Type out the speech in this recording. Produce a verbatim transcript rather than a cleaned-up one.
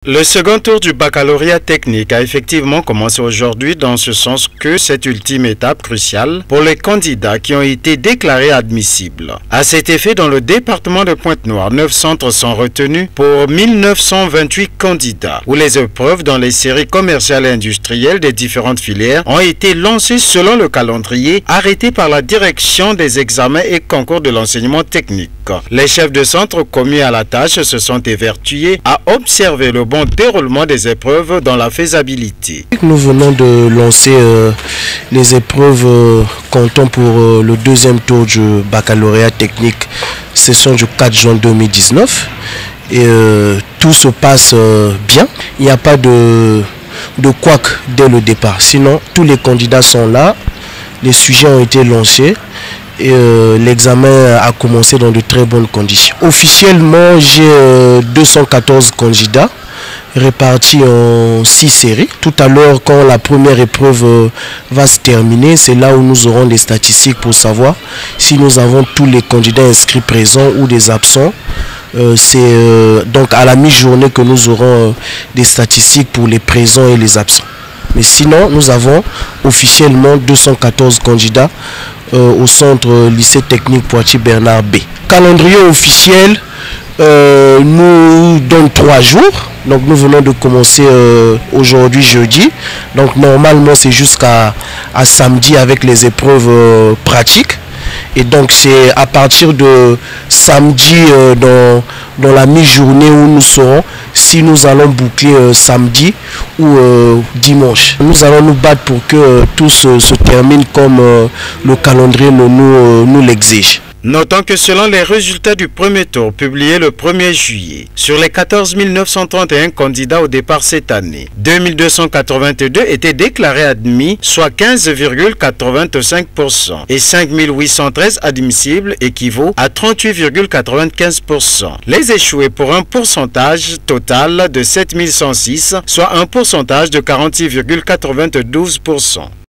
Le second tour du baccalauréat technique a effectivement commencé aujourd'hui dans ce sens que cette ultime étape cruciale pour les candidats qui ont été déclarés admissibles. À cet effet, dans le département de Pointe-Noire, neuf centres sont retenus pour mille neuf cent vingt-huit candidats, où les épreuves dans les séries commerciales et industrielles des différentes filières ont été lancées selon le calendrier arrêté par la direction des examens et concours de l'enseignement technique. Les chefs de centre commis à la tâche se sont évertués à observer le bon déroulement des épreuves dans la faisabilité. Nous venons de lancer euh, les épreuves euh, comptant pour euh, le deuxième tour du baccalauréat technique session du quatre juin deux mille dix-neuf et euh, tout se passe euh, bien. Il n'y a pas de, de couac dès le départ, sinon tous les candidats sont là, les sujets ont été lancés et euh, l'examen a commencé dans de très bonnes conditions. Officiellement, j'ai euh, deux cent quatorze candidats répartis en six séries. Tout à l'heure, quand la première épreuve euh, va se terminer, c'est là où nous aurons les statistiques pour savoir si nous avons tous les candidats inscrits présents ou des absents. Euh, c'est euh, donc à la mi-journée que nous aurons euh, des statistiques pour les présents et les absents. Mais sinon, nous avons officiellement deux cent quatorze candidats euh, au centre euh, lycée technique Poitiers Bernard B. Calendrier officiel euh, nous donne trois jours. Donc nous venons de commencer euh, aujourd'hui jeudi. Donc normalement c'est jusqu'à à samedi avec les épreuves euh, pratiques. Et donc c'est à partir de samedi euh, dans, dans la mi-journée où nous saurons si nous allons boucler euh, samedi ou euh, dimanche. Nous allons nous battre pour que euh, tout se, se termine comme euh, le calendrier nous, nous, nous l'exige. Notons que selon les résultats du premier tour publiés le premier juillet, sur les quatorze mille neuf cent trente et un candidats au départ cette année, deux mille deux cent quatre-vingt-deux étaient déclarés admis, soit quinze virgule quatre-vingt-cinq pour cent, et cinq mille huit cent treize admissibles équivaut à trente-huit virgule quatre-vingt-quinze pour cent. Les échoués pour un pourcentage total de sept mille cent six, soit un pourcentage de quarante-six virgule quatre-vingt-douze pour cent.